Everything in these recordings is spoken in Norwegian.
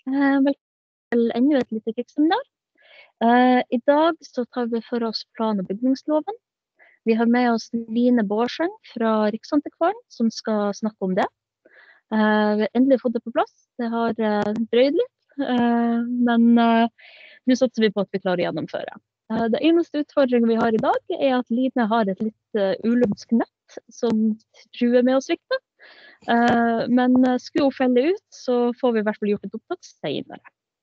Velkommen til enda et lite krigsseminar. I dag så tar vi for oss plan- og bygningsloven. Vi har med oss Line Bårdseng fra Riksantikvaren, som skal snakke om det. Vi har endelig fått det på plass. Det har drøyd litt, men nå satser vi på at vi klarer å gjennomføre. Det eneste utfordringen vi har i dag er at Line har et litt ulumsk nett som truer med å svikte. Men skulle hun felle ut, så får vi i hvert fall gjort et opptak senere.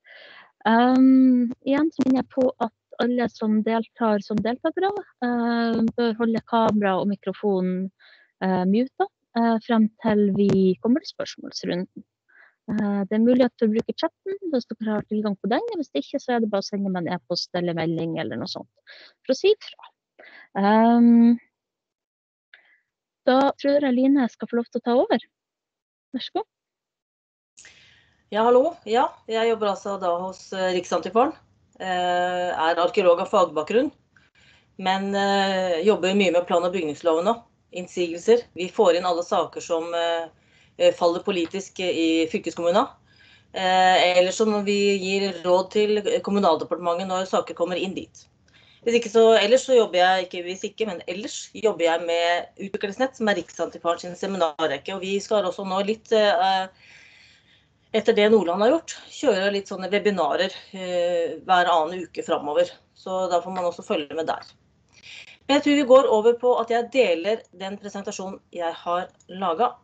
Igjen så minner jeg på at alle som deltar som deltakere bør holde kamera og mikrofon muta frem til vi kommer til spørsmålsrunden. Det er mulighet til å bruke chatten hvis dere har tilgang på den. Hvis ikke så er det bare å sende meg en e-post eller melding eller noe sånt for å si ifra. Da tror jeg Line skal få lov til å ta over. Vær så god. Ja, hallo. Ja, jeg jobber altså da hos Riksantikvaren. Er arkeolog av fagbakgrunn, men jobber mye med plan- og bygningsloven nå. Innsigelser. Vi får inn alle saker som faller politisk i fylkeskommunen. Eller som vi gir råd til kommunaldepartementet når saker kommer inn dit. Ellers så jobber jeg jobber jeg med Utviklingsnett, som er Riksantikvaren sin seminarrekke. Og vi skal også nå litt, etter det Nordland har gjort, kjøre litt sånne webinarer hver annen uke fremover. Så da får man også følge med der. Men jeg tror vi går over på at jeg deler den presentasjonen jeg har laget.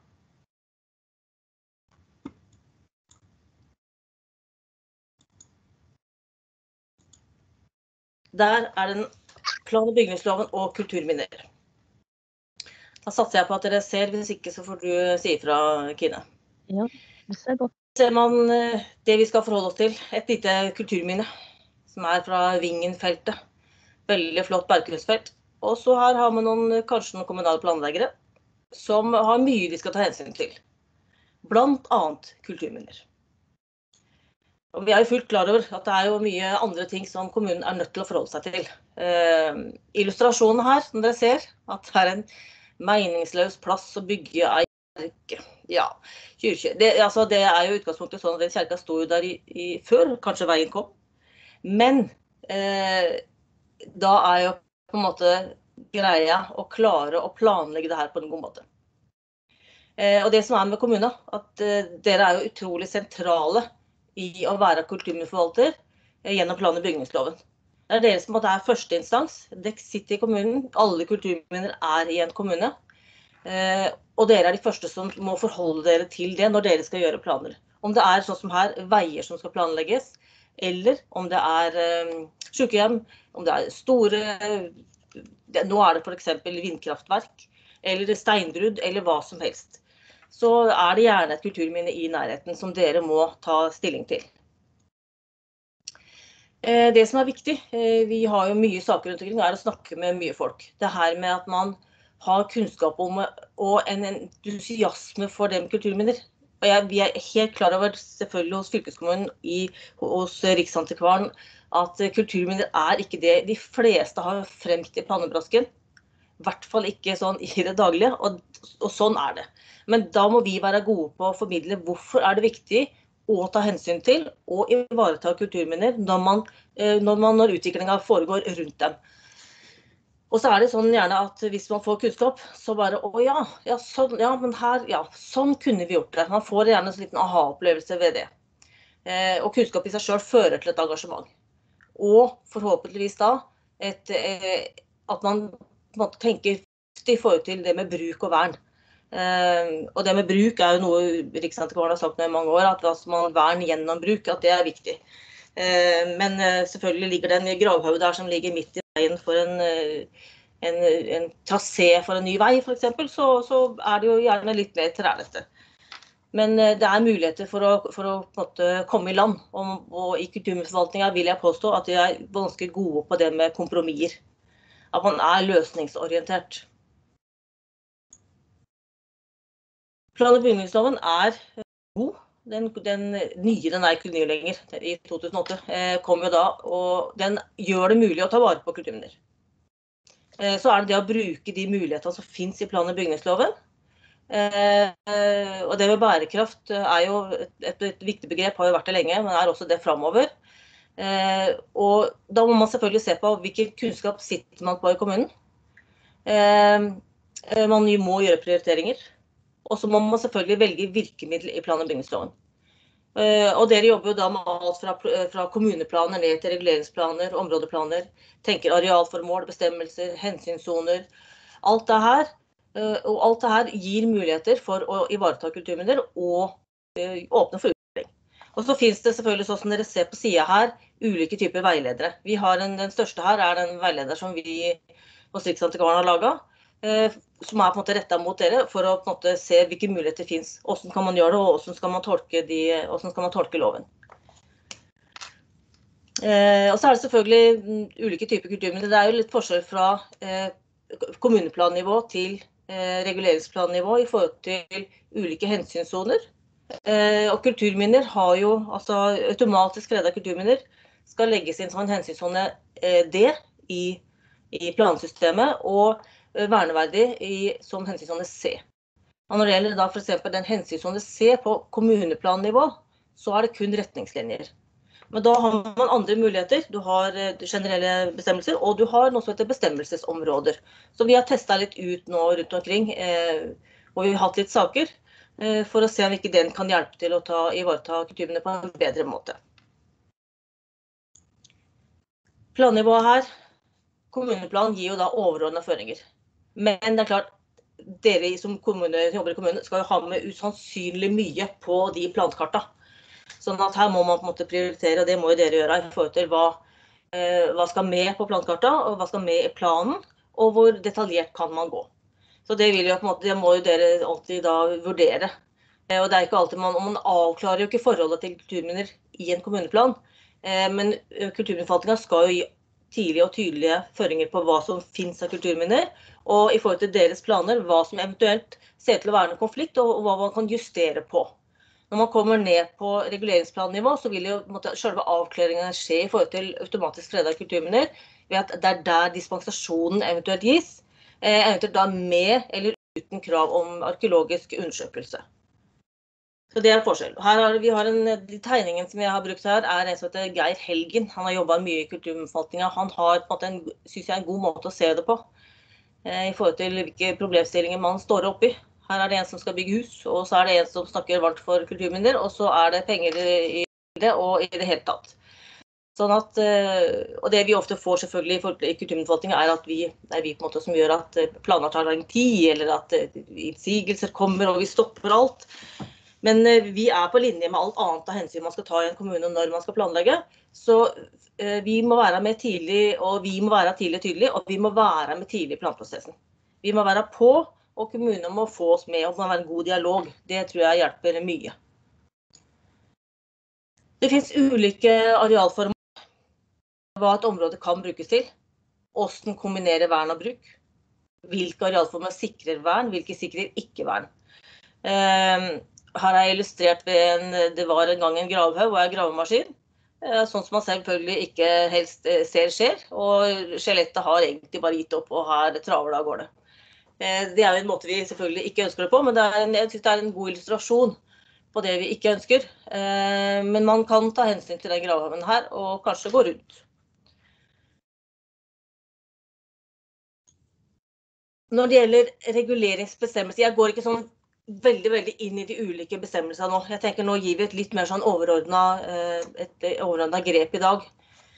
Der er den plan- og bygningsloven og kulturminner. Da satser jeg på at dere ser, hvis ikke så får du si ifra, Kine. Ja, det ser godt. Ser man det vi skal forholde oss til, et lite kulturminne, som er fra Vingenfeltet. Veldig flott bergkunstfelt. Og så her har man kanskje noen kommunale planleggere, som har mye de skal ta hensyn til. Blant annet kulturminner. Og vi er jo fullt klar over at det er jo mye andre ting som kommunen er nødt til å forholde seg til. Illustrasjonen her, som dere ser, at det er en meningsløs plass å bygge ei kjerke. Ja, kyrkje. Det er jo utgangspunktet sånn at den kjerka stod jo der før, kanskje veien kom. Men da er jo på en måte greia å klare å planlegge det her på en god måte. Og det som er med kommunen, at dere er jo utrolig sentrale i å være kulturminneforvalter gjennom plan- og bygningsloven. Det er dere som er første instans. Dere sitter i kommunen, alle kulturminner er i en kommune. Og dere er de første som må forholde dere til det når dere skal gjøre planer. Om det er sånn som her, veier som skal planlegges, eller om det er sykehjem, om det er store, nå er det for eksempel vindkraftverk, eller steinbrudd, eller hva som helst. Så er det gjerne et kulturminne i nærheten som dere må ta stilling til. Det som er viktig, vi har jo mye saker rundt omkring, er å snakke med mye folk. Det her med at man har kunnskap om og en entusiasme for det med kulturminner. Og vi er helt klar over, selvfølgelig hos fylkeskommunen, hos Riksantikvaren, at kulturminner er ikke det de fleste har fremt i pannebrasken. I hvert fall ikke sånn i det daglige, og sånn er det. Men da må vi være gode på å formidle hvorfor er det viktig å ta hensyn til og ivareta kulturminner når utviklingen foregår rundt dem. Og så er det sånn gjerne at hvis man får kunnskap, så bare, sånn kunne vi gjort det. Man får gjerne en liten aha-opplevelse ved det. Og kunnskap i seg selv fører til et engasjement. Og forhåpentligvis da, at man tenker i forhold til det med bruk og vern. Og det med bruk er jo noe Riksantikvaren har sagt nå i mange år, at man vern gjennom bruk, at det er viktig. Men selvfølgelig ligger det en gravhaug der som ligger midt i veien for en trasé for en ny vei, for eksempel, så er det jo gjerne litt mer trælete. Men det er muligheter for å på en måte komme i land, og i kulturminneforvaltningen vil jeg påstå at de er ganske gode på det med kompromisser. At man er løsningsorientert. Plan- og bygningsloven er god. Den nye, den er ikke ny lenger, i 2008, kom jo da, og den gjør det mulig å ta vare på kulturminner. Så er det å bruke de mulighetene som finnes i plan- og bygningsloven, Og det med bærekraft er jo et viktig begrep, har jo vært det lenge, men er også det fremover. Og da må man selvfølgelig se på hvilken kunnskap sitter man på i kommunen. Man må gjøre prioriteringer, og så må man selvfølgelig velge virkemiddel i plan- og bygningsloven. Og dere jobber jo da med alt fra kommuneplaner ned til reguleringsplaner, områdeplaner, tenker arealformål, bestemmelser, hensynssoner, alt det her. Og alt det her gir muligheter for å ivareta kulturminner og åpne for utvikling. Og så finnes det selvfølgelig, sånn som dere ser på siden her, ulike typer veiledere. Vi har den største her er den veileder som vi hos Riksantikvaren har laget, som er på en måte rettet mot dere, for å på en måte se hvilke muligheter det finnes. Hvordan kan man gjøre det, og hvordan skal man tolke loven. Og så er det selvfølgelig ulike typer kulturminner. Det er jo litt forskjell fra kommuneplannivå til reguleringsplannivå i forhold til ulike hensynssoner. Og kulturminner har jo, altså automatisk redda kulturminner, skal legges inn som en hensynssone D i plansystemet, og verneverdig som hensynssone C. Og når det gjelder da for eksempel den hensynssone C på kommuneplannivå, så er det kun retningslinjer. Men da har man andre muligheter. Du har generelle bestemmelser, og du har noe som heter bestemmelsesområder. Så vi har testet litt ut nå rundt omkring, og vi har hatt litt saker, for å se om ikke den kan hjelpe til å ivareta kulturminner på en bedre måte. Plannivået her, kommuneplan gir jo da overordnede føringer. Men det er klart, dere som jobber i kommunen skal jo ha med usannsynlig mye på de plankarta. Sånn at her må man på en måte prioritere, og det må jo dere gjøre i forhold til hva skal med på plankarta, og hva skal med i planen, og hvor detaljert kan man gå. Så det må jo dere alltid da vurdere. Og det er ikke alltid man avklarer jo ikke forholdet til kulturminner i en kommuneplan, men kulturminneforvaltningen skal jo gi tidlige og tydelige føringer på hva som finnes av kulturminner, og i forhold til deres planer, hva som eventuelt ser til å være en konflikt, og hva man kan justere på. Når man kommer ned på reguleringsplannivå, så vil jo selve avklaringen skje i forhold til automatisk fredet kulturminner, ved at det er der dispensasjonen eventuelt gis, eventuelt da med eller uten krav om arkeologisk undersøkelse. Så det er forskjell. Vi har de tegningen som jeg har brukt her, er en som heter Geir Helgen. Han har jobbet mye i kulturforvaltningen. Han har på en måte synes jeg, en god måte å se det på, i forhold til hvilke problemstillinger man står opp i. Her er det en som skal bygge hus, og så er det en som snakker varmt for kulturminner, og så er det penger i det, og i det hele tatt. Sånn at, og det vi ofte får selvfølgelig i kulturminneforvaltningen er at det er vi på en måte som gjør at planer tar lang tid, eller at innsigelser kommer, og vi stopper alt. Men vi er på linje med alt annet av hensyn man skal ta i en kommune når man skal planlegge. Så vi må være med tidlig, og vi må være tidlig og tydelig, og vi må være med tidlig i planprosessen. Vi må være på, og kommunene må få oss med, og det må være en god dialog. Det tror jeg hjelper mye. Det finnes ulike arealformer, hva et område kan brukes til, hvordan kombinere vern og bruk, hvilke arealformer sikrer vern, hvilke sikrer ikke vern. Her er jeg illustrert ved det var en gang en gravhaug og en gravemaskin, sånn som man selvfølgelig ikke helst ser skjer, og skjelettet har egentlig bare gitt opp, og her traver det av gårde. Det er jo en måte vi selvfølgelig ikke ønsker det på, men jeg synes det er en god illustrasjon på det vi ikke ønsker. Men man kan ta hensyn til den gravhaugen her, og kanskje gå rundt. Når det gjelder reguleringsbestemmelser, jeg går ikke sånn veldig inn i de ulike bestemmelsene nå. Jeg tenker nå gir vi et litt mer sånn overordnet grep i dag.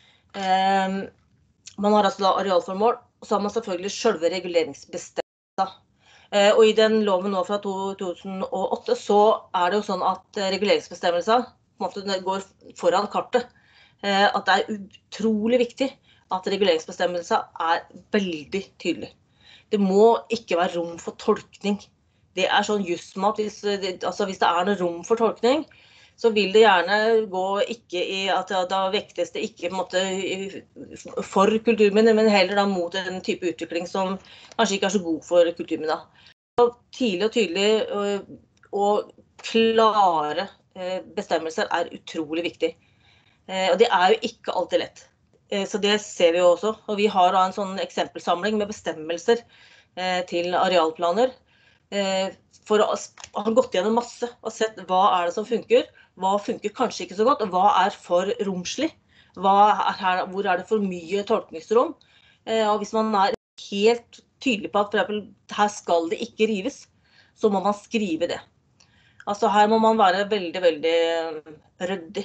Man har altså da arealformål, og så har man selvfølgelig selve reguleringsbestemmelser. Og i den loven nå fra 2008 så er det jo sånn at reguleringsbestemmelser på en måte går foran kartet. At det er utrolig viktig at reguleringsbestemmelser er veldig tydelig. Det må ikke være rom for tolkning. Det er sånn just med at hvis det er noe rom for tolkning, så vil det gjerne gå ikke i at da vektes det ikke på en måte for kulturminner, men heller da mot en type utvikling som kanskje ikke er så god for kulturminner. Tidlig og tydelig og klare bestemmelser er utrolig viktig. Og det er jo ikke alltid lett. Så det ser vi jo også. Og vi har da en sånn eksempelsamling med bestemmelser til arealplaner. har gått gjennom masse og sett hva det som funker, hva funker kanskje ikke så godt, og hva for romslig, hvor det for mye tolkningsrom. Og hvis man helt tydelig på at for eksempel, her skal det ikke rives, så må man skrive det. Altså her må man være veldig, veldig ryddig.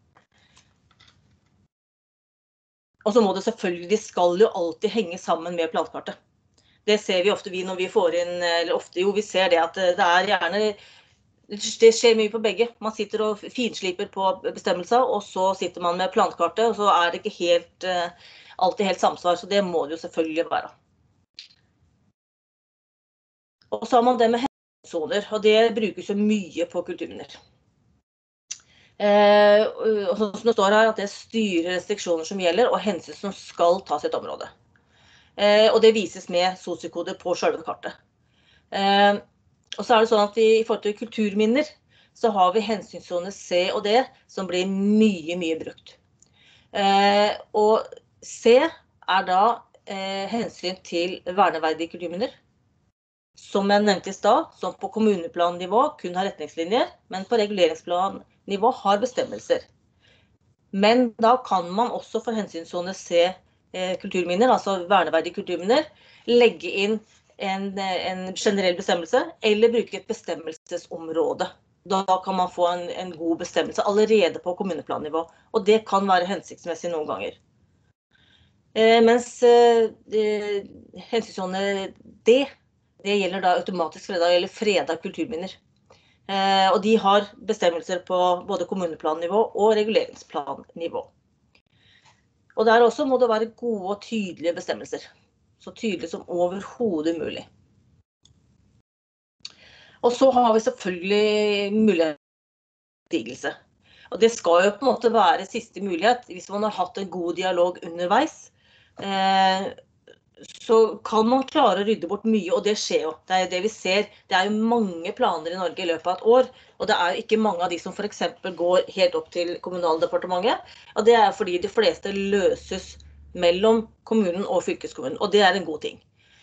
Og så må det selvfølgelig, de skal jo alltid henge sammen med plankartet. Det ser vi ofte når vi får inn, eller ofte jo, vi ser det at det gjerne, det skjer mye på begge. Man sitter og finsliper på bestemmelser, og så sitter man med plankartet, og så det ikke helt, alltid helt samsvar, så det må det jo selvfølgelig være. Og så har man det med hensynssoner, og det brukes jo mye på kulturminner. Og sånn som det står her, at det styrer restriksjoner som gjelder, og hensyn som skal tas i et område. Og det vises med sosiokoder på selve kartet. Og så det sånn at i forhold til kulturminner, så har vi hensynssone C og D, som blir mye, mye brukt. Og C da hensyn til verneverdige kulturminner, som jeg nevnte i stad, som på kommuneplannivå kun har retningslinjer, men på reguleringsplannivå har bestemmelser. Men da kan man også for hensynssone C kulturminner, altså verneverdige kulturminner, legge inn en generell bestemmelse, eller bruke et bestemmelsesområde. Da kan man få en god bestemmelse allerede på kommuneplannivå, og det kan være hensiktsmessig noen ganger. Mens hensynssone D, det gjelder da automatisk fredet kulturminner. Og de har bestemmelser på både kommuneplannivå og reguleringsplannivå. Og der også må det være gode og tydelige bestemmelser. Så tydelige som overhodet mulig. Og så har vi selvfølgelig mulighet til innsigelse. Og det skal jo på en måte være siste mulighet. Hvis man har hatt en god dialog underveis, så kan man klare å rydde bort mye, og det skjer jo. Det det vi ser. Det jo mange planer i Norge i løpet av et år, og det jo ikke mange av de som for eksempel går helt opp til Kommunaldepartementet. Og det fordi de fleste løses mellom kommunen og fylkeskommunen, og det en god ting.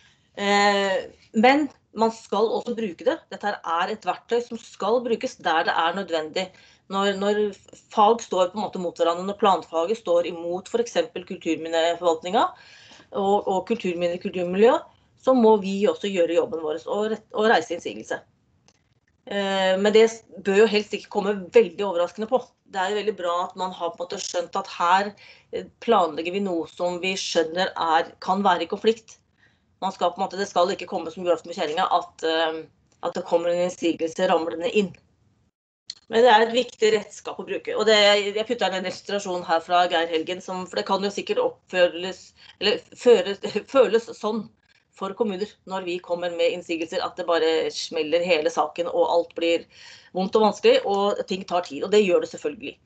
Men man skal også bruke det. Dette et verktøy som skal brukes der det nødvendig. Når fag står på en måte mot hverandre, når planfaget står imot for eksempel kulturminneforvaltninga, og kulturminner, kulturmiljø, så må vi også gjøre jobben vår og reise innsigelse. Men det bør jo helst ikke komme veldig overraskende på. Det jo veldig bra at man har på en måte skjønt at her planlegger vi noe som vi skjønner kan være i konflikt. Man skal på en måte, det skal ikke komme som julaften med kjerringa at det kommer en innsigelse ramlende inn. Men det et viktig redskap å bruke. Og jeg puttet en illustrasjon her fra Geir Helgen, for det kan jo sikkert føles sånn for kommuner når vi kommer med innsigelser, at det bare smeller hele saken, og alt blir vondt og vanskelig, og ting tar tid, og det gjør det selvfølgelig.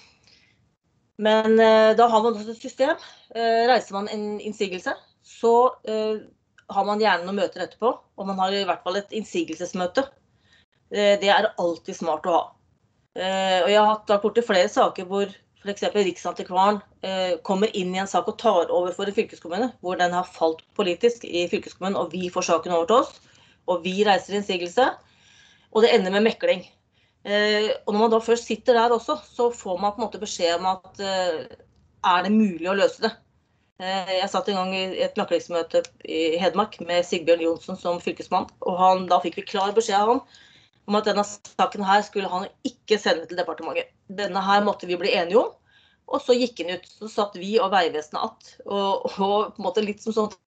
Men da har man også et system. Reiser man en innsigelse, så har man gjerne noen møter etterpå, og man har i hvert fall et innsigelsesmøte. Det alltid smart å ha. Og jeg har vært borte flere saker hvor for eksempel Riksantikvaren kommer inn i en sak og tar over for en fylkeskommune, hvor den har falt politisk i fylkeskommunen, og vi får saken over til oss, og vi reiser innsigelse, og det ender med mekling. Og når man da først sitter der også, så får man på en måte beskjed om at det mulig å løse det. Jeg satt en gang i et meklingsmøte i Hedmark med Sigbjørn Johnsen som fylkesmann, og da fikk vi klar beskjed av ham om at denne saken her skulle han ikke sende til departementet. Denne her måtte vi bli enige om, og så gikk han ut. Så satt vi og Vegvesenet att, og på en måte litt som sånn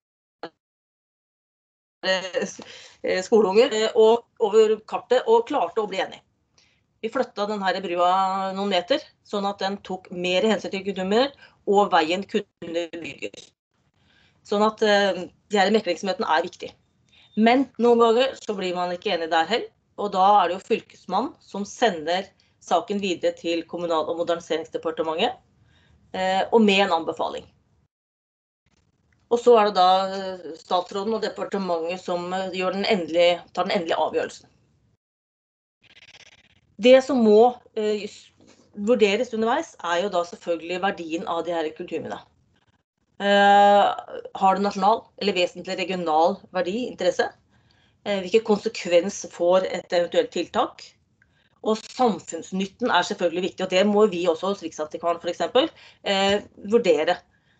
skoleunger, og over kartet, og klarte å bli enige. Vi flyttet denne brua noen meter, sånn at den tok mer hensyn til kulturminner, og veien kunne bygges. Sånn at de her meklingsmøtene viktig. Men noen ganger så blir man ikke enig der heller, og da det jo fylkesmannen som sender saken videre til Kommunal- og moderniseringsdepartementet, og med en anbefaling. Og så det da statsråden og departementet som tar den endelige avgjørelsen. Det som må vurderes underveis jo da selvfølgelig verdien av de her kulturminnene. Har det nasjonal eller vesentlig regional verdi, interesse? hvilke konsekvens får et eventuelt tiltak. Og samfunnsnytten selvfølgelig viktig, og det må vi også hos Riksantikvaren for eksempel vurdere.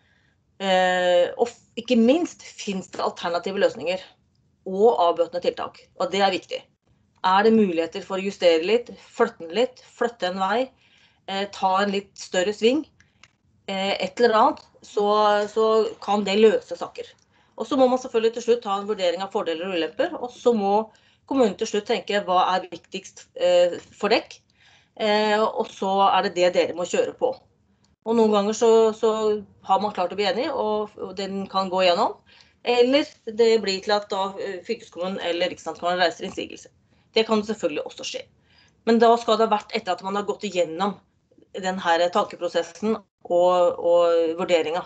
Og ikke minst finnes det alternative løsninger og avbøtende tiltak, og det viktig. Det muligheter for å justere litt, flytte en vei, ta en litt større sving, et eller annet, så kan det løse saker. Og så må man selvfølgelig til slutt ta en vurdering av fordeler og ulemper, og så må kommunen til slutt tenke hva viktigst for dekk, og så det dere må kjøre på. Og noen ganger så har man klart å bli enig, og den kan gå gjennom, eller det blir til at da fylkeskommunen eller Riksantikvaren reiser innsigelse. Det kan selvfølgelig også skje. Men da skal det ha vært etter at man har gått igjennom denne tankeprosessen og vurderingen.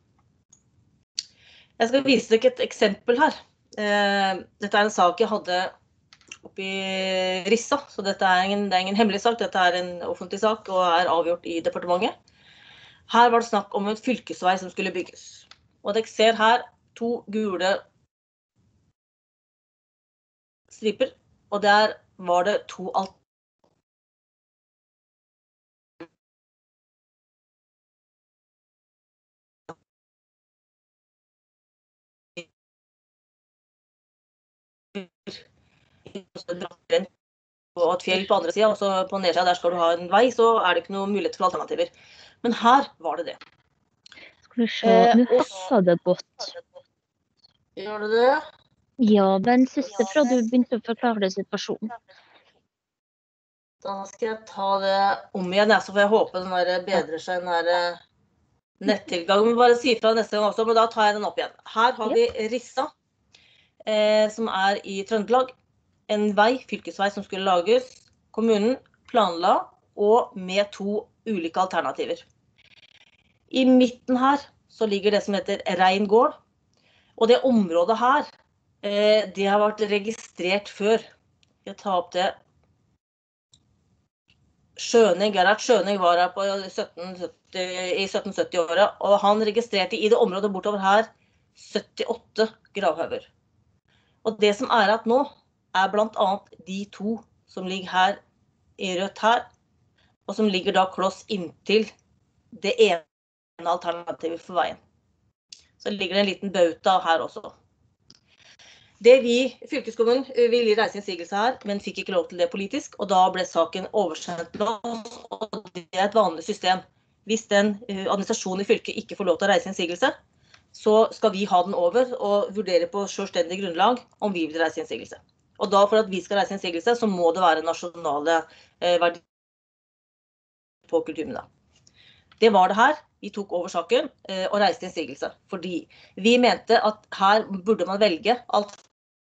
Jeg skal vise dere et eksempel her. Dette en sak jeg hadde oppe i Rissa, så det ingen hemmelig sak, dette en offentlig sak og avgjort i departementet. Her var det snakk om en fylkesvei som skulle bygges. Og dere ser her 2 gule striper, og der var det 2 alternativer. Og et fjell på andre siden, og så på nedsiden der skal du ha en vei, så det ikke noe mulighet for alternativer. Men her var det det. Skal vi se, nå hakket det godt. Gjør det? Ja, den siste fra du begynte å forklare situasjonen. Da skal jeg ta det om igjen, så får jeg håpe den der bedrer seg, den der nettilgang. Men bare si fra neste gang også, men da tar jeg den opp igjen. Her har vi Rissa, som i Trøndelag. En vei, fylkesvei som skulle lages, kommunen planla, og med 2 ulike alternativer. I midten her så ligger det som heter Rein gård, og det området her, det har vært registrert før. Jeg tar opp det. Gerhard Schøning var her på i 1770-året, og han registrerte i det området bortover her 78 gravhauger. Og det som at nå, blant annet de 2 som ligger her i rødt her, og som ligger da kloss inntil det ene alternativet for veien. Så ligger det en liten bauta her også. Det fylkeskommunen ville gi reiseinnsigelse her, men fikk ikke lov til det politisk, og da ble saken oversendt til oss, og det et vanlig system. Hvis den administrasjonen i fylket ikke får lov til å reise innsigelse, så skal vi ha den over og vurdere på selvstendig grunnlag om vi vil reise innsigelse. Og da for at vi skal reise innsigelse, så må det være nasjonale verdier på kulturminnet. Det var det her. Vi tok over saken og reiste innsigelse, fordi vi mente at her burde man velge alt.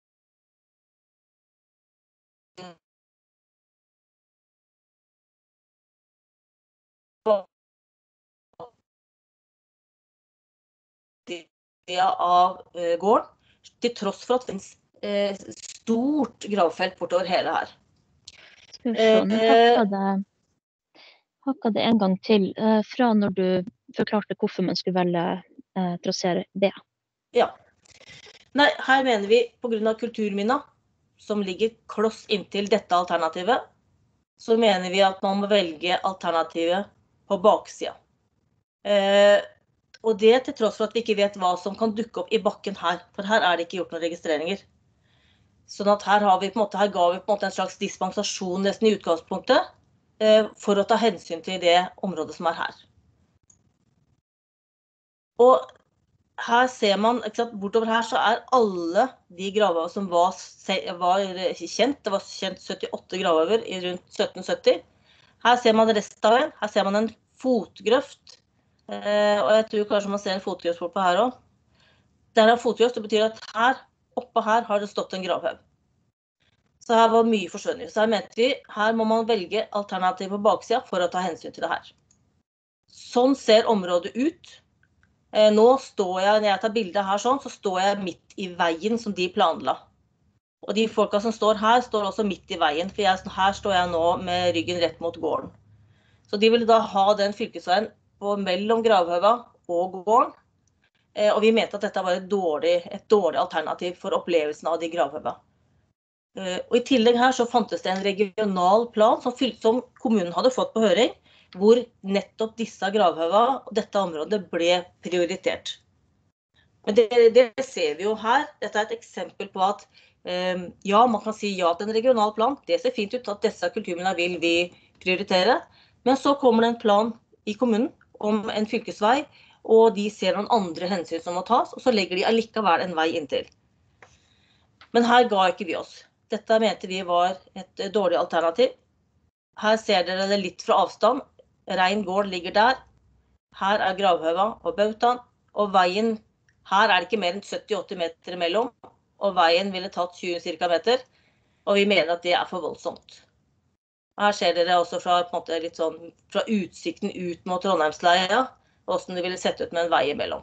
Av gården, til tross for at det finnes stort gravfelt bortover hele her. Skal vi se, nå hakket det en gang til fra når du forklarte hvorfor man skulle velge trasere det. Ja. Nei, her mener vi på grunn av kulturminner som ligger kloss inntil dette alternativet, så mener vi at man må velge alternativet på baksiden. Og det til tross for at vi ikke vet hva som kan dukke opp i bakken her, for her det ikke gjort noen registreringer. Sånn at her ga vi på en måte en slags dispensasjon nesten i utgangspunktet, for å ta hensyn til det området som her. Og her ser man, bortover her så alle de gravhauger som var kjent, det var kjent 78 gravhauger i rundt 1770. Her ser man resten av veien, her ser man en fotgrøft, og jeg tror kanskje man ser en fotgrøft på her også. Der fotgrøft, det betyr at her, oppe her har det stått en gravhaug. Så her var mye forsvunnet. Så her mente vi, her må man velge alternativ på baksiden for å ta hensyn til det her. Sånn ser området ut. Nå står jeg, når jeg tar bildet her sånn, så står jeg midt i veien som de planla. Og de folka som står her, står også midt i veien, for her står jeg nå med ryggen rett mot gården. Så de ville da ha den fylkesveien mellom gravhauga og gården, og vi mente at dette var et dårlig alternativ for opplevelsen av de gravhauga. Og i tillegg her så fantes det en regional plan som kommunen hadde fått på høring, hvor nettopp disse gravhøva og dette området ble prioritert. Men det ser vi jo her. Dette er et eksempel på at ja, man kan si ja til en regional plan. Det ser fint ut at disse kulturminnene vil vi prioritere. Men så kommer det en plan i kommunen om en fylkesvei, og de ser noen andre hensyn som må tas, og så legger de allikevel en vei inntil. Men her ga ikke vi oss. Dette mente vi var et dårlig alternativ. Her ser dere det litt fra avstand. Rein gård ligger der. Her er gravhøva og bautaen, og veien, her er det ikke mer enn 70-80 meter imellom, og veien ville tatt 20 cirka meter, og vi mener at det er for voldsomt. Her ser dere også fra, på en måte, litt sånn, fra utsikten ut mot Trondheimsleia, hvordan det ville sett ut med en vei imellom.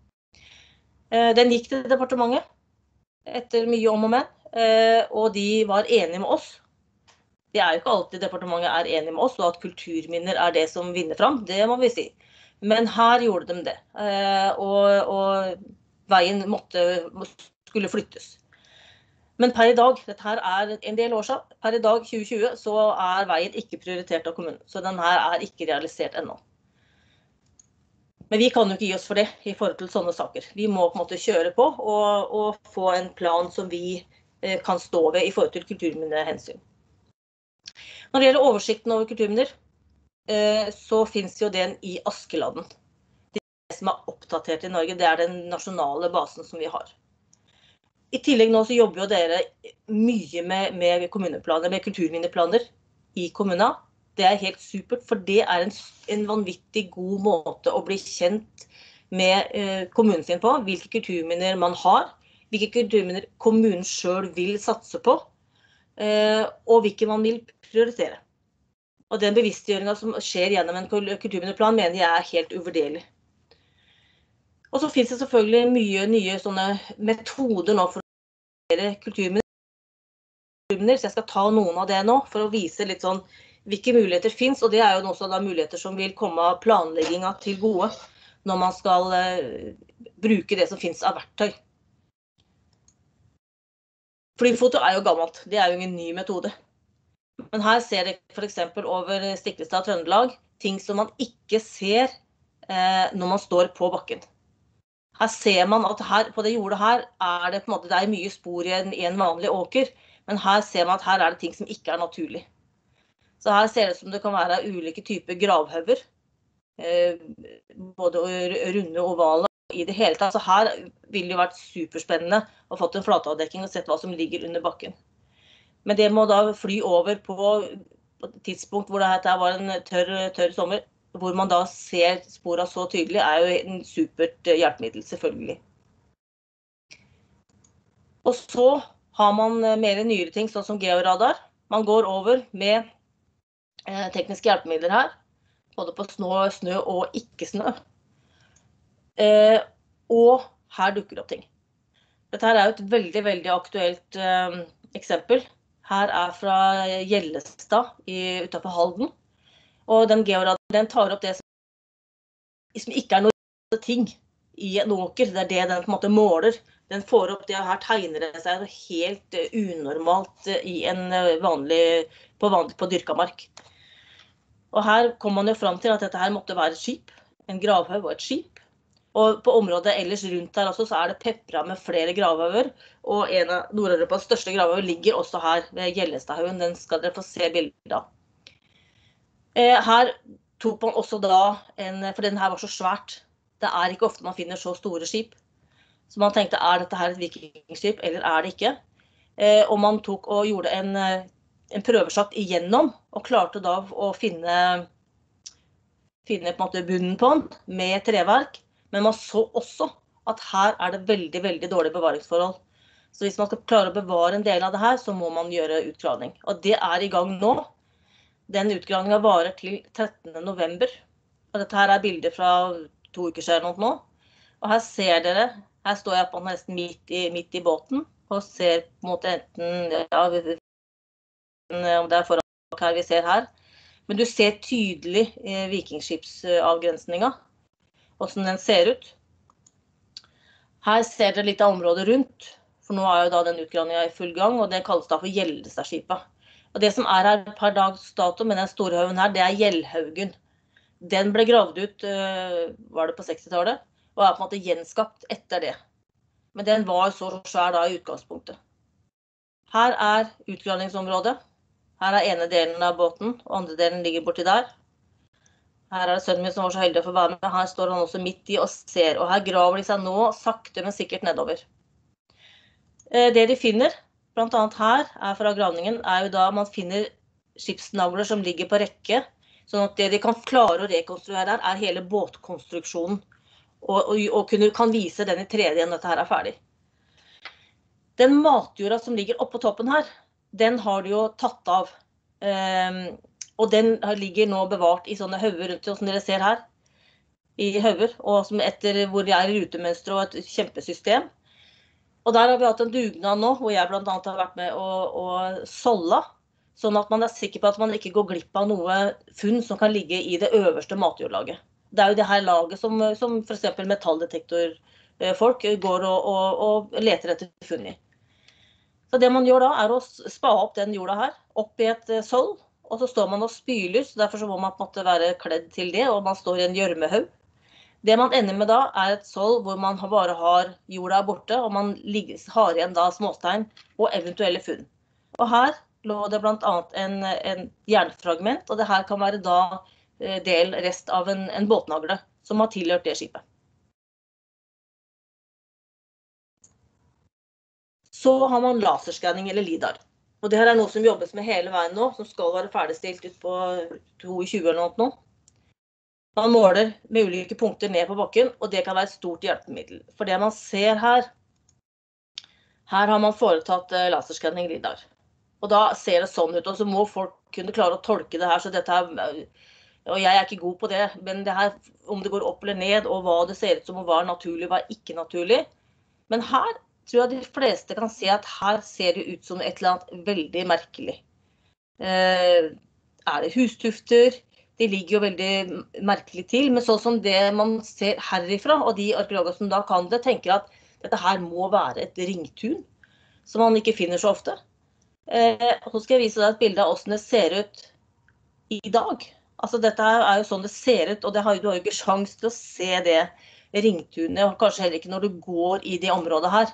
Den gikk til departementet, etter mye om og men, og de var enige med oss. Det er jo ikke alltid departementet er enige med oss, og at kulturminner er det som vinner fram, det må vi si. Men her gjorde de det, og veien skulle flyttes. Men per i dag, dette her er en del år siden, per i dag 2020, så er veien ikke prioritert av kommunen, så den her er ikke realisert ennå. Men vi kan jo ikke gi oss for det i forhold til sånne saker. Vi må på en måte kjøre på og få en plan som vi kan stå ved i forhold til kulturminnehensyn. Når det gjelder oversikten over kulturminner, så finnes jo den i Askeladden. Det som er oppdatert i Norge, det er den nasjonale basen som vi har. I tillegg nå så jobber jo dere mye med kommuneplaner, med kulturminneplaner i kommunen. Det er helt supert, for det er en vanvittig god måte å bli kjent med kommunen sin på, hvilke kulturminner man har, hvilke kulturminner kommunen selv vil satse på, og hvilke man vil prioritere. Og den bevisstgjøringen som skjer gjennom en kulturminneplan mener jeg er helt uvurderlig. Og så finnes det selvfølgelig mye nye sånne metoder nå for å prioritere kulturminner, så jeg skal ta noen av det nå for å vise litt sånn hvilke muligheter finnes, og det er jo også da muligheter som vil komme planleggingen til gode når man skal bruke det som finnes av verktøy. Flyfoto er jo gammelt, det er jo ingen ny metode. Men her ser dere for eksempel over Stiklestad og Trøndelag ting som man ikke ser når man står på bakken. Her ser man at her, på det jordet her er det på en måte, det er mye spor i en vanlig åker, men her ser man at her er det ting som ikke er naturlig. Så her ser det som det kan være ulike typer gravhøver, både runde og ovale i det hele tatt. Så her ville det vært superspennende å fått en flatavdekking og sett hva som ligger under bakken. Men det må da fly over på et tidspunkt hvor det var en tørr sommer, hvor man da ser sporene så tydelig, er jo en supert hjelpemiddel, selvfølgelig. Og så har man mer nyere ting, sånn som georadar. Man går over med tekniske hjelpemidler her, både på snø og ikke snø. Og her dukker opp ting. Dette her er jo et veldig, veldig aktuelt eksempel. Her er fra Gjellestad utenfor Halden. Og den georadaren, den tar opp det som ikke er noe ting i en åker. Det er det den på en måte måler. Den får opp det, og her tegner det seg helt unormalt i en på dyrka mark. Og her kom man jo fram til at dette her måtte være et skip, en gravhaug og et skip. Og på området ellers rundt her også så er det pepret med flere gravhauger, og en av Nord-Europas største gravhauger ligger også her ved Gjellestadhaugen. Den skal dere få se bilder av. Her tok man også da for den her var så svært. Det er ikke ofte man finner så store skip. Så man tenkte, er dette her et vikingskip, eller er det ikke? Og man tok og gjorde en prøvesjakt igjennom, og klarte da å finne på en måte bunnen på den med treverk. Men man så også at her er det veldig, veldig dårlig bevaringsforhold. Så hvis man skal klare å bevare en del av det her, så må man gjøre utgravning. Og det er i gang nå. Den utgravningen varer til 13. november. Og dette her er bilder fra 2 uker siden nå. Og her ser dere, her står jeg på nesten midt i båten, og ser på en måte enten, ja, om det er foran her vi ser her. Men du ser tydelig vikingskipsavgrensningen, hvordan den ser ut. Her ser dere litt av området rundt, For nå jo da den utgravningen i full gang, og det kalles da for Gjellestadskipet. Og det som her per dags dato med den store haugen her, det Gjellhaugen. Den ble gravd ut, var det på 60-tallet, og på en måte gjenskapt etter det. Men den var så svær da i utgangspunktet. Her utgravningsområdet. Her ene delen av båten, og andre delen ligger borti der. Her det sønnen min som var så heldig å få være med. Her står han også midt i og ser, og her graver de seg nå sakte, men sikkert nedover. Det de finner, blant annet her, fra gravningen, jo da man finner skipsnagler som ligger på rekke, sånn at det de kan klare å rekonstruere her, hele båtkonstruksjonen, og kan vise den i 3D når dette her ferdig. Den matjorda som ligger oppe på toppen her, den har de jo tatt av, og den ligger nå bevart i sånne hauger rundt, som dere ser her, i hauger, og som hvor det rutemønstre og et kjempesystem. Og der har vi hatt en dugnad nå, hvor jeg blant annet har vært med og solda, sånn at man sikker på at man ikke går glipp av noe funn som kan ligge i det øverste matjordlaget. Det jo det her laget som for eksempel metalldetektorfolk går og leter etter funn i. Så det man gjør da å spa opp den jorda her, opp i et soll, og så står man og spyler, så derfor så må man på en måte være kledd til det, og man står i en gjørmehaug. Det man ender med da et soll hvor man bare har jorda borte, og man har igjen da småstein og eventuelle funn. Og her lå det blant annet en jernfragment, og det her kan være da rest av en båtnagle som har tilhørt det skipet. Så har man laserskanning eller LIDAR. Og det her noe som jobbes med hele veien nå, som skal være ferdigstilt ut på 2020 eller noe nå. Man måler med ulike punkter ned på bakken, og det kan være et stort hjelpemiddel. For det man ser her har man foretatt laserskanning LIDAR. Og da ser det sånn ut, og så må folk kunne klare å tolke det her, så dette her, og jeg ikke god på det, men det her, om det går opp eller ned, og hva det ser ut som å være naturlig, hva ikke naturlig. Men her tror jeg de fleste kan se at her ser det ut som et eller annet veldig merkelig. Det hustufter? De ligger jo veldig merkelig til, men sånn som det man ser herifra, og de arkeologer som da kan det, tenker at dette her må være et ringtun, som man ikke finner så ofte. Og så skal jeg vise deg et bilde av hvordan det ser ut i dag. Altså dette her jo sånn det ser ut, og du har jo ikke sjans til å se det ringtunet, og kanskje heller ikke når du går i det området her.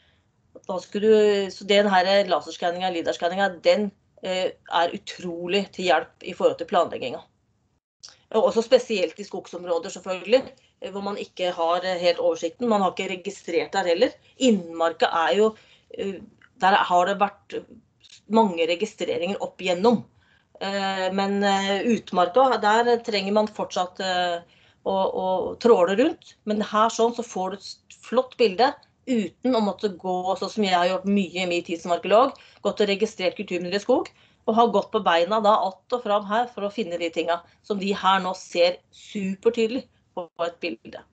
Så den her laserskanningen, LIDAR-skanningen, den utrolig til hjelp i forhold til planleggingen. Og også spesielt i skogsområder selvfølgelig, hvor man ikke har helt oversikten. Man har ikke registrert der heller. Innmarka jo, der har det vært mange registreringer opp igjennom. Men utmarka, der trenger man fortsatt å tråle rundt. Men her sånn så får du et flott bilde, uten å måtte gå, sånn som jeg har gjort mye i min tid som arkeolog, gått og registrert kulturminner i skog, og har gått på beina da alt og fram her for å finne de tingene som de her nå ser supertydelig på et bilde.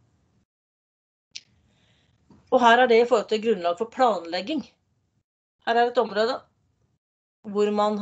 Og her det i forhold til grunnlag for planlegging. Her et område hvor man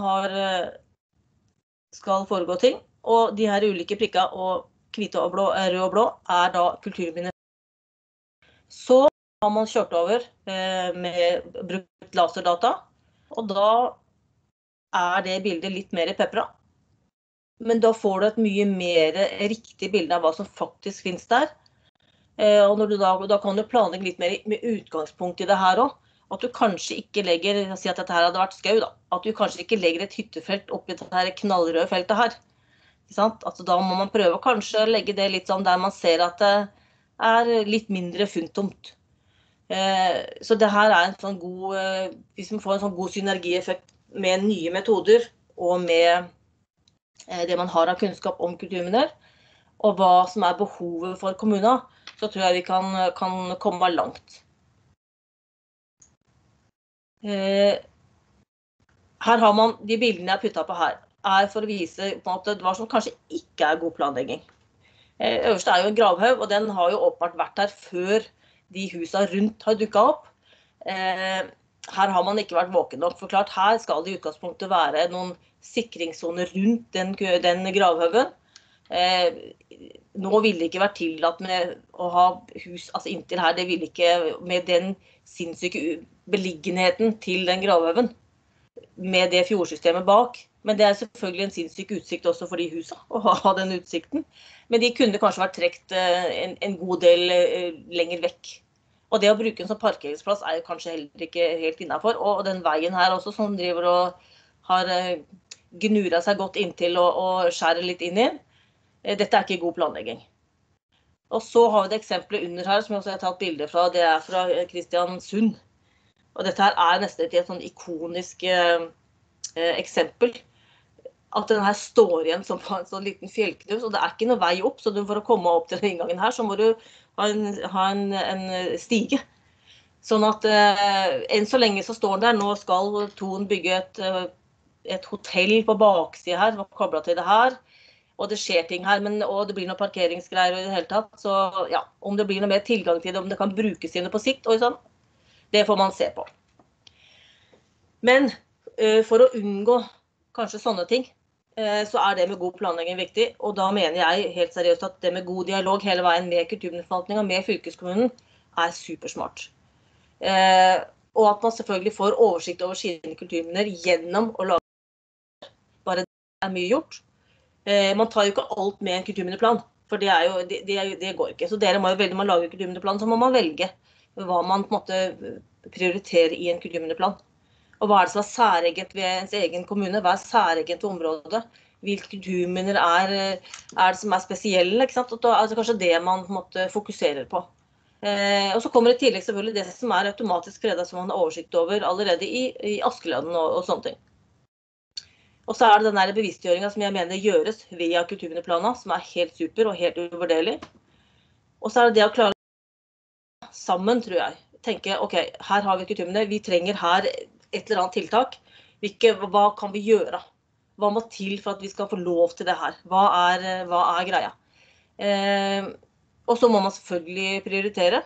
skal foregå ting, og de her ulike prikker, og hvite og blå, rød og blå, da kulturminner. Så har man kjørt over med brukt laserdata, og da det bildet litt mer pepra. Men da får du et mye mer riktig bilde av hva som faktisk finnes der. Og når da kan du planlegge litt mer med utgangspunkt i det her også. At du kanskje ikke legger, si at dette her hadde vært skau da, at du kanskje ikke legger et hyttefelt oppi dette her knallrøde feltet her. Ikke sant? Altså da må man prøve kanskje å legge det litt sånn der man ser at det litt mindre funntomt. Så det her en sånn god, hvis man får en sånn god synergieffekt med nye metoder og med det man har av kunnskap om kulturminner, og hva som behovet for kommunen, så tror jeg vi kan komme langt. Her har man de bildene jeg puttet på her, for å vise på en måte hva som kanskje ikke god planlegging. Øverste jo en gravhaug, og den har jo åpenbart vært her før de husene rundt har dukket opp. Her har man ikke vært våken nok, for klart her skal det i utgangspunktet være noen sikringssoner rundt den gravhaugen, Nå ville det ikke vært tillatt med å ha hus, altså inntil her, det ville ikke med den sinnssyke beliggenheten til den gravhaugen, med det fjordsystemet bak. Men det er selvfølgelig en sinnssyk utsikt også for de husa, å ha den utsikten. Men de kunne kanskje vært trekt en god del lenger vekk. Og det å bruke en sånn parkeringsplass er jo kanskje heller ikke helt innenfor. Og den veien her også, som driver og har gnura seg godt inntil og skjærer litt inn i, dette er ikke god planlegging. Og så har vi det eksempelet under her, som jeg også har tatt bilder fra, det er fra Kristiansund. Og dette her er nesten et sånn ikonisk eksempel. At den her står igjen som en sånn liten fjellknus, og det er ikke noe vei opp, så for å komme opp til inngangen her, så må du ha en stige. Sånn at enn så lenge så står den der, nå skal Thon bygge et hotell på baksiden her, som var koblet til det her, og det skjer ting her, og det blir noen parkeringsgreier i det hele tatt, så ja, om det blir noe mer tilgang til det, om det kan brukes inn på sikt, og sånn, det får man se på. Men for å unngå kanskje sånne ting, så er det med god planlegging viktig, og da mener jeg helt seriøst at det med god dialog hele veien med kulturminneforvaltningen og med fylkeskommunen er supersmart. Og at man selvfølgelig får oversikt over sine kulturminner gjennom å lage bare det er mye gjort. Man tar jo ikke alt med en kulturminneplan, for det går ikke. Så dere må jo velge, når man lager kulturminneplan, så må man velge hva man på en måte prioriterer i en kulturminneplan. Og hva er det som er særegent ved ens egen kommune? Hva er særegent ved området? Hvilke kulturminner er det som er spesielle? Ikke sant? Og da er det kanskje det man på en måte fokuserer på. Og så kommer det i tillegg selvfølgelig det som er automatisk fredet, som man har oversikt over allerede i Askeladden og sånne ting. Og så er det den der bevisstgjøringen som jeg mener gjøres via kulturminneplaner, som er helt super og helt uvurderlig. Og så er det det å klare sammen, tror jeg. Tenke, ok, her har vi kulturminner, vi trenger her et eller annet tiltak. Hva kan vi gjøre? Hva må til for at vi skal få lov til det her? Hva er greia? Og så må man selvfølgelig prioritere.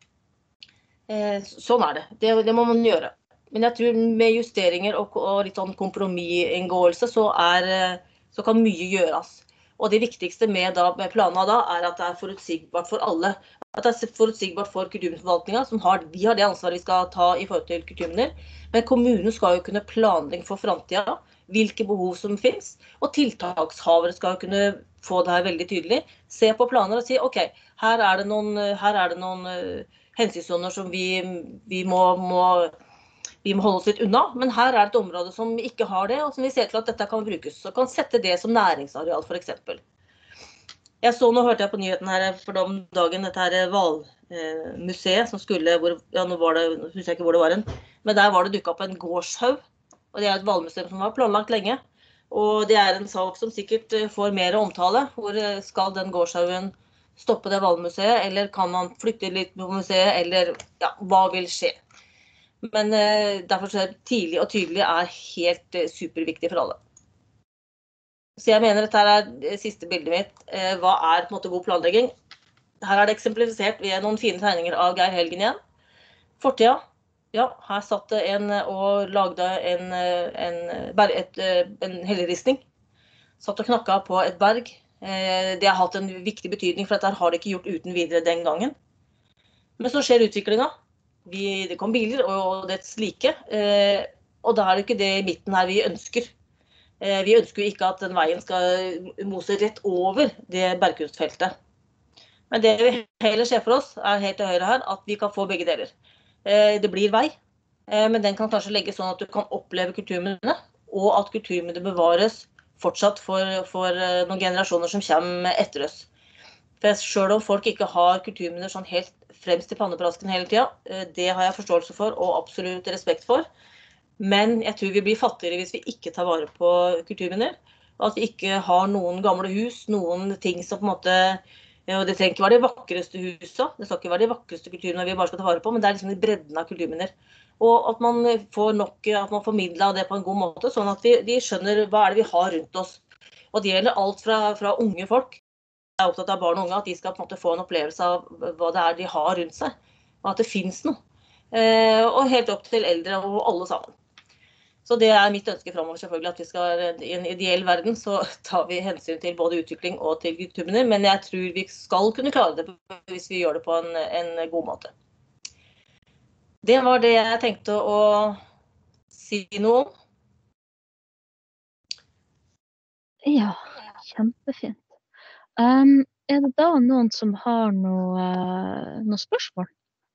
Sånn er det. Det må man gjøre. Men jeg tror med justeringer og litt sånn kompromissinngåelse så kan mye gjøres. Og det viktigste med planene da er at det er forutsigbart for alle. At det er forutsigbart for kulturminneforvaltningen, vi har det ansvaret vi skal ta i forhold til kulturminner. Men kommunen skal jo kunne planlegge for fremtiden, hvilke behov som finnes, og tiltakshavere skal kunne få det her veldig tydelig. Se på planer og si, ok, her er det noen hensynssoner som vi må holde oss litt unna, men her er et område som ikke har det, og som vi ser til at dette kan brukes. Så kan sette det som næringsareal, for eksempel. Nå hørte jeg på nyheten her for dagen, dette her Hvalmuseet som skulle, nå husker jeg ikke hvor det var men der var det dukket opp en gårdshaug, og det er et hvalmuseum som var planlagt lenge, og det er en sak som sikkert får mer omtale, hvor skal den gårdshaugen stoppe det hvalmuseet, eller kan man flytte litt på museet, eller ja, hva vil skje? Men derfor så tidlig og tydelig er helt superviktig for alle. Så jeg mener dette er det siste bildet mitt. Hva er på en måte god planlegging? Her er det eksemplifisert ved noen fine tegninger av Geir Helgen igjen. Fortida, ja, her satt det en og lagde en helleristning. Satt og knakka på et berg. Det har hatt en viktig betydning, for dette har det ikke gjort uten videre den gangen. Men så skjer utviklingen. Det kom biler og dets like, og da er det ikke det i midten her vi ønsker. Vi ønsker jo ikke at den veien skal mose rett over det bergkunstfeltet. Men det vi heller ser for oss, er helt til høyre her, at vi kan få begge deler. Det blir vei, men den kan kanskje legges sånn at du kan oppleve kulturminnene, og at kulturminnene bevares fortsatt for noen generasjoner som kommer etter oss. For selv om folk ikke har kulturminner sånn helt fremst i pannebrasken hele tiden, det har jeg forståelse for og absolutt respekt for. Men jeg tror vi blir fattigere hvis vi ikke tar vare på kulturminner, og at vi ikke har noen gamle hus, noen ting som på en måte, og det trenger ikke være de vakreste husene, det skal ikke være de vakreste kulturminner vi bare skal ta vare på, men det er liksom de bredden av kulturminner. Og at man får at man formidler det på en god måte, sånn at de skjønner hva er det vi har rundt oss. Og det gjelder alt fra unge folk, jeg er opptatt av barn og unge, at de skal på en måte få en opplevelse av hva det er de har rundt seg, og at det finnes noe. Og helt opp til eldre og alle sammen. Så det mitt ønske fremover selvfølgelig, at vi skal, i en ideell verden, så tar vi hensyn til både utvikling og til kulturminner, men jeg tror vi skal kunne klare det hvis vi gjør det på en god måte. Det var det jeg tenkte å si noe om. Ja, kjempefint. Det da noen som har noen spørsmål?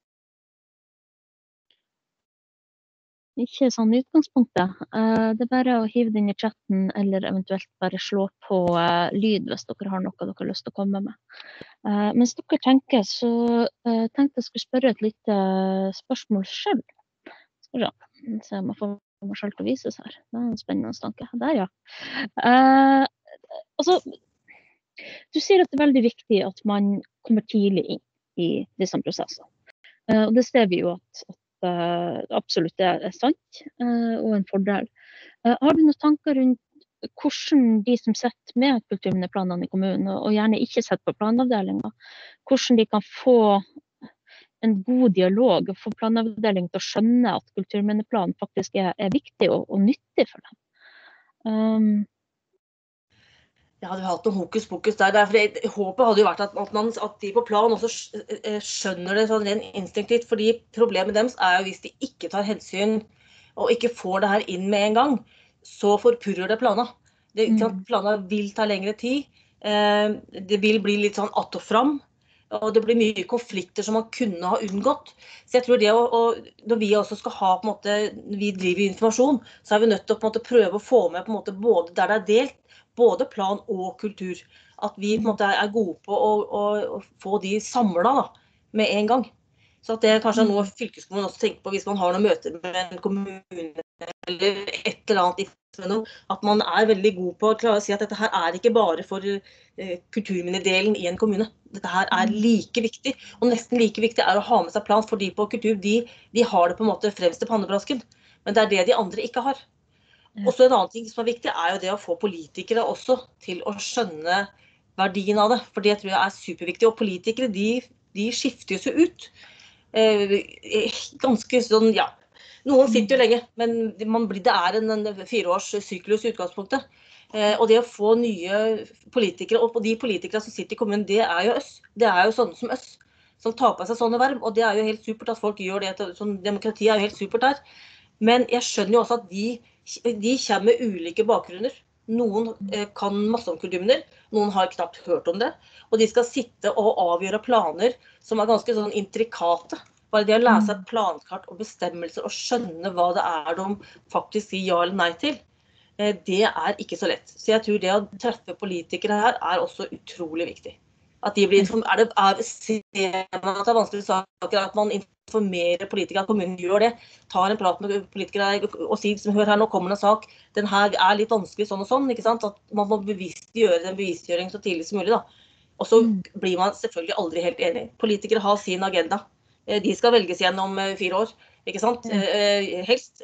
Ikke sånn utgangspunktet. Det bare å hive det inn i chatten, eller eventuelt bare slå på lyd hvis dere har noe dere har lyst til å komme med. Mens dere tenker, så tenkte jeg skulle spørre et lite spørsmål selv. Skal vi se om jeg får meg selv til å vises her. Det en spennende tanke. Der, ja. Altså, du sier at det veldig viktig at man kommer tidlig inn i disse prosessene. Og det ser vi jo at absolutt det sant, og en fordel. Har du noen tanker rundt hvordan de som sitter med kulturminneplanene i kommunen, og gjerne ikke sitter på planavdelingen, hvordan de kan få en god dialog og få planavdelingen til å skjønne at kulturminneplanen faktisk er viktig og nyttig for dem? Jeg hadde hatt noen hokus pokus der. Håpet hadde jo vært at de på plan også skjønner det sånn rent instinktivt, fordi problemet deres jo hvis de ikke tar hensyn og ikke får det her inn med en gang, så forpurrer det plana. Plana vil ta lengre tid, det vil bli litt sånn att og fram, og det blir mye konflikter som man kunne ha unngått. Så jeg tror det når vi også skal ha, på en måte, vi driver informasjon, så vi nødt til å på en måte prøve å få med på en måte både der det delt, både plan og kultur. At vi på en måte gode på å få de samlet da, med en gang. Så at det kanskje noe fylkeskommunen også tenker på hvis man har noen møter med en kommune eller et eller annet, at man veldig god på å klare å si at dette her ikke bare for kulturminnedelen i en kommune. Dette her like viktig, og nesten like viktig å ha med seg plan, for de på kultur, de har det på en måte fremst til pannebrasken, men det det de andre ikke har. Og så en annen ting som viktig jo det å få politikere også til å skjønne verdien av det, for det tror jeg superviktig, og politikere de skiftes jo ut ganske sånn, ja, noen sitter jo lenge, men det en 4-års syklus i utgangspunktet, og det å få nye politikere, og de politikere som sitter i kommunen, det jo oss, det jo sånne som oss, som tar på seg sånne verv, og det jo helt supert at folk gjør det, sånn, demokrati jo helt supert der, men jeg skjønner jo også at de kommer med ulike bakgrunner. Noen kan masse om kulturminner, noen har knapt hørt om det, og de skal sitte og avgjøre planer som ganske sånn intrikate. Bare det å lese et plankart og bestemmelser og skjønne hva det de faktisk sier ja eller nei til, det ikke så lett. Så jeg tror det å treffe politikere her også utrolig viktig. At de blir ser man at det vanskelige saker, at man informerer politikere, at kommunen gjør det, tar en prat med politikere og sier, som hør her, nå kommer en sak, den her litt vanskelig sånn og sånn, ikke sant? At man må gjøre den bevisstgjøring så tidlig som mulig da. Og så blir man selvfølgelig aldri helt enig. Politikere har sin agenda. De skal velges gjennom 4 år, ikke sant? Helst,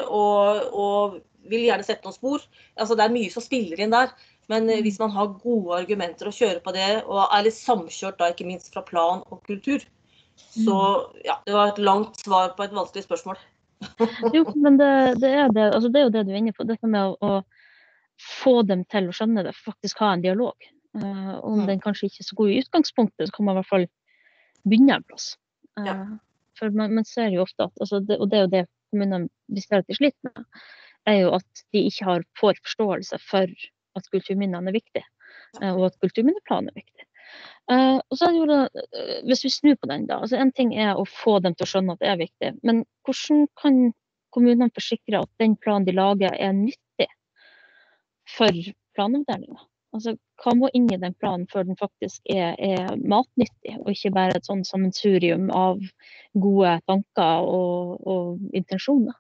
og vil gjerne sette noen spor. Altså det mye som spiller inn der. Men hvis man har gode argumenter å kjøre på det, og litt samkjørt da, ikke minst fra plan og kultur, så ja, det var et langt svar på et vanskelig spørsmål. Jo, men det det, altså det jo det du inne på, dette med å få dem til å skjønne det, faktisk ha en dialog. Om den kanskje ikke så god i utgangspunktet, så kan man I hvert fall begynne en plass. For man ser jo ofte at, altså og det jo det kommunene vi ser at de sliter med, jo at de ikke får forståelse for at kulturminnene viktig, og at kulturminneplanen viktig. Og så jo det, hvis vi snur på den da, altså en ting å få dem til å skjønne at det viktig, men hvordan kan kommunene forsikre at den planen de lager nyttig for planavdelingen? Altså, hva må inn I den planen før den faktisk matnyttig, og ikke bare et sånn sammensurium av gode tanker og intensjoner?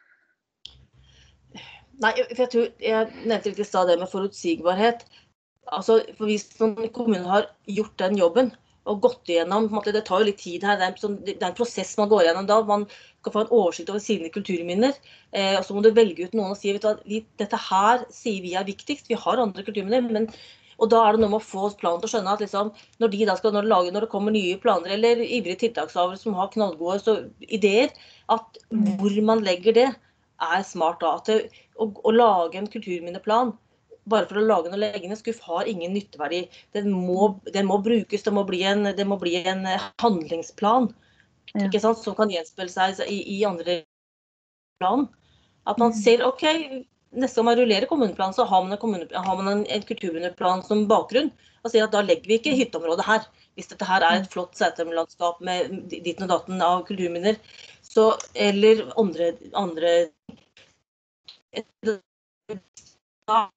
Nei, for jeg tror, jeg nevnte litt I sted det med forutsigbarhet. Altså, for hvis noen kommuner har gjort den jobben, og gått igjennom, på en måte, det tar jo litt tid her, det en prosess man går igjennom da, man kan få en oversikt over sine kulturminner, og så må du velge ut noen og si, vet du, dette her sier vi viktigst, vi har andre kulturminner, og da det noe med å få planen til å skjønne at liksom, når det kommer nye planer, eller ivrige tiltakshavere som har knallgode ideer, at hvor man legger det, smart da. Å lage en kulturminneplan, bare for å lage noe leggende skuff, har ingen nytteverdi. Den må brukes, det må bli en handlingsplan, ikke sant, som kan gjenspeile seg i andre plan. At man ser, ok, neste gang man rullerer kommuneplanen, så har man en kulturminneplan som bakgrunn, og sier at da legger vi ikke hytteområdet her. Hvis dette her er et flott Sæterlandskap med ditten og datten av kulturminner, så, eller andre da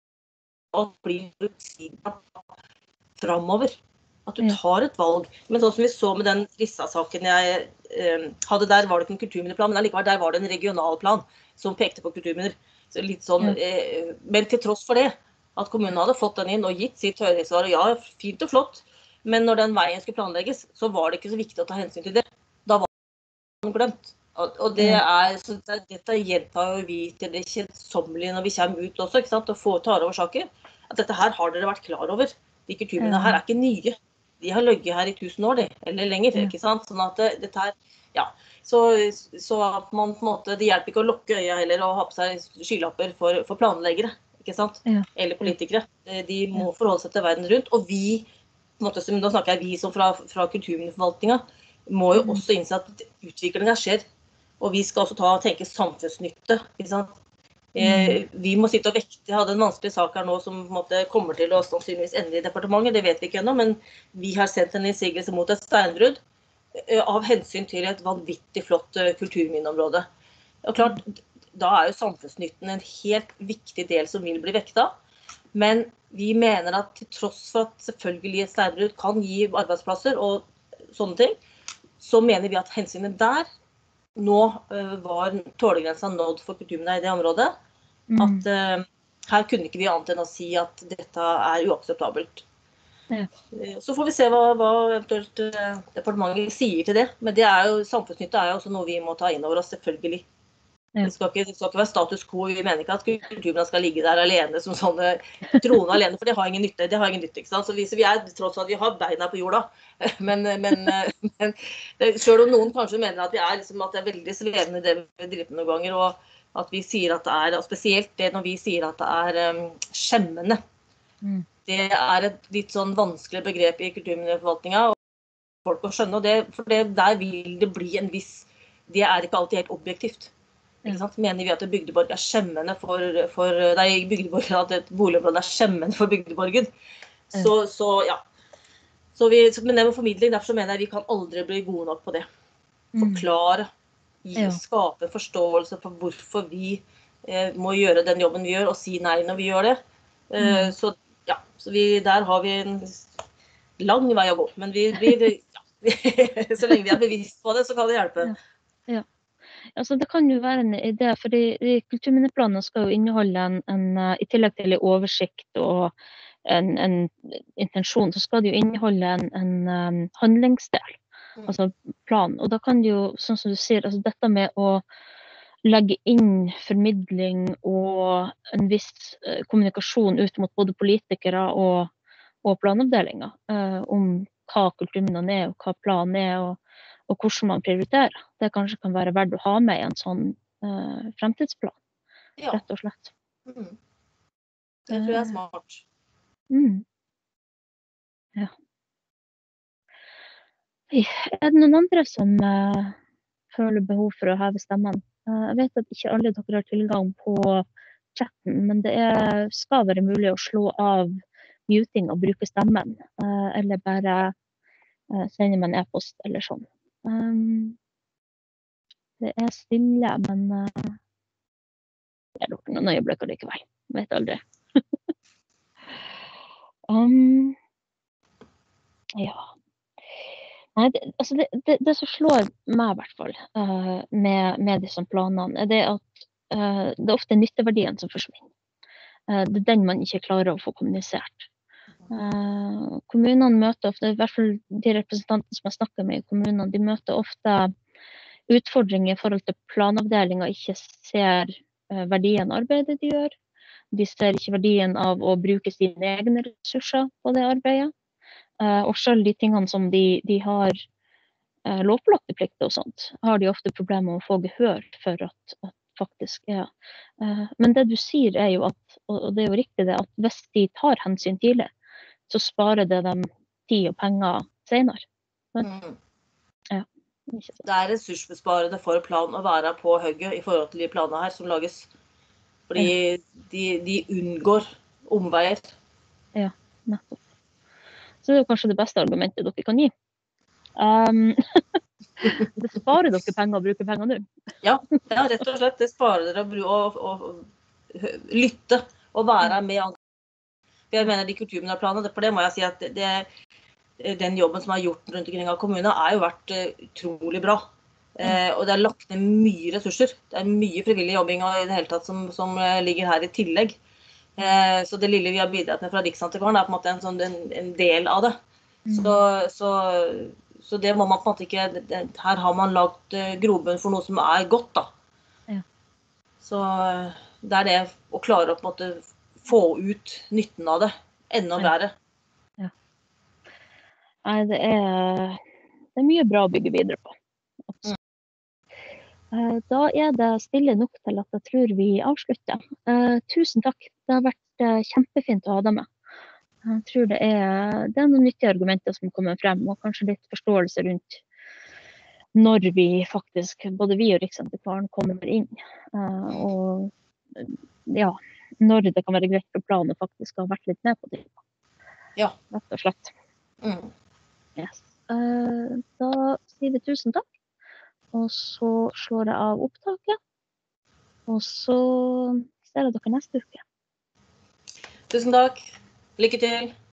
blir forutsigbart framover. At du tar et valg. Men sånn som vi så med den Rissa-saken jeg hadde, der var det ikke en kulturminneplan, men allikevel der var det en regionalplan som pekte på kulturminner. Så litt sånn, men til tross for det, at kommunen hadde fått den inn og gitt sitt høringssvar, og ja, fint og flott, men når den veien skulle planlegges, så var det ikke så viktig å ta hensyn til det. Da var den glemt. Og det så dette gjentar jo vi til det kjedsommelige når vi kommer ut også, ikke sant, og tar over saker. At dette her har dere vært klar over. De kulturminnene her er ikke nye. De har løgget her i 1000 år, eller lenger, ikke sant? Sånn at dette her, ja. Så at man på en måte, det hjelper ikke å lukke øya heller og ha på seg skylapper for planleggere, ikke sant? Eller politikere. De må forholde seg til verden rundt, og vi, på en måte, da snakker jeg vi som fra kulturminneforvaltninga, må jo også innse at utviklingen skjer. Og vi skal også tenke samfunnsnytte, ikke sant? Vi må sitte og vekte. Jeg hadde en vanskelig sak her nå som på en måte kommer til å sannsynligvis endre i departementet, det vet vi ikke ennå, men vi har sendt en innsigelse mot et steinbrudd av hensyn til et vanvittig flott kulturminneområde. Og klart, da er jo samfunnsnytten en helt viktig del som vil bli vekta, men vi mener at til tross for at selvfølgelig et steinbrudd kan gi arbeidsplasser og sånne ting, så mener vi at hensynet der nå var tålegrensa nådd for kulturminner i det området, at her kunne ikke vi annet enn å si at dette er uakseptabelt. Så får vi se hva eventuelt departementet sier til det, men samfunnsnytte er jo også noe vi må ta inn over oss, selvfølgelig. Det skal ikke være status quo, vi mener ikke at kulturminner skal ligge der alene som sånne troende alene, for det har ingen nytte, ikke sant? Så vi tross for at vi har beina på jorda, men selv om noen kanskje mener at liksom, at det er veldig svevende det vi driver med noen ganger, og at vi sier at det og spesielt det når vi sier at det skjemmende. Det et litt sånn vanskelig begrep i kulturminneforvaltninga, og folk å skjønne, og for der vil det bli en viss, det ikke alltid helt objektivt. Ikke sant? Mener vi at bygdeborg skjemmende at et boligområde skjemmende for bygdeborgen. Så ja. Men det med formidling, derfor så mener jeg vi kan aldri bli gode nok på det. Forklare, skape forståelse for hvorfor vi må gjøre den jobben vi gjør, og si nei når vi gjør det. Så ja, der har vi en lang vei å gå, men så lenge vi bevisst på det, så kan det hjelpe. Ja. Altså, det kan jo være en idé, for kulturminneplanen skal jo inneholde i tillegg til en oversikt og en intensjon, så skal det jo inneholde en handlingsdel, altså plan. Og da kan det jo, sånn som du sier, altså dette med å legge inn formidling og en viss kommunikasjon ut mot både politikere og planavdelinger om hva kulturminnene og hva planen og hvordan man prioriterer. Det kanskje kan være verdt å ha med i en sånn fremtidsplan, rett og slett. Det tror jeg smart. Ja. Det noen andre som føler behov for å heve stemmen? Jeg vet at ikke alle dere har tilgang på chatten, men det skal være mulig å slå av muting og bruke stemmen, eller bare sende med en e-post eller sånn. Det stille, men det lukker noen øyeblikk likevel. Vet aldri. Ja. Nei, det som slår meg i hvert fall med disse planene, det at det ofte nytteverdien som forsvinner. Det den man ikke klarer å få kommunisert. Kommunene møter ofte, i hvert fall de representantene som jeg snakker med i kommunene, de møter ofte utfordringer i forhold til planavdelinger ikke ser verdien av arbeidet de gjør. De ser ikke verdien av å bruke sine egne ressurser på det arbeidet. Og selv de tingene som de har lovpålagte plikter og sånt, har de ofte problemer med å få gehør for at faktisk, ja. Men det du sier jo at, og det jo riktig det, at hvis de tar hensyn tidlig, så sparer det dem tid og penger senere. Mm. Ja, ikke sant. Det ressursbesparende for plan å være på hugget i forhold til de planene her som lages. Fordi de unngår omveier. Ja, nettopp. Så det jo kanskje det beste argumentet dere kan gi. Det sparer dere penger å bruke penger nå. Ja, rett og slett. Det sparer dere å lytte og være med andre. Jeg mener de kulturminneplanene, for det må jeg si at den jobben som er gjort rundt omkring av kommunene, jo vært utrolig bra. Og det lagt ned mye ressurser. Det mye frivillig jobbing i det hele tatt som ligger her i tillegg. Så det lille vi har bidratt med fra Riksantikvaren på en måte en del av det. Så det må man på en måte ikke. Her har man lagt grobunn for noe som godt, da. Ja. Så det det å klare å på en måte få ut nytten av det enda bedre. Ja. Nei, det mye bra å bygge videre på. Da det stille nok til at jeg tror vi avslutter. Tusen takk. Det har vært kjempefint å ha deg med. Jeg tror det noen nyttige argumenter som kommer frem, og kanskje litt forståelse rundt når vi faktisk, både vi og Riksantikvaren, kommer inn. Og ja, når det kan være greit for planen å faktisk ha vært litt med på det. Ja. Rett og slett. Yes. Da sier vi tusen takk. Og så slår jeg av opptaket. Og så ser jeg dere neste uke. Tusen takk. Lykke til.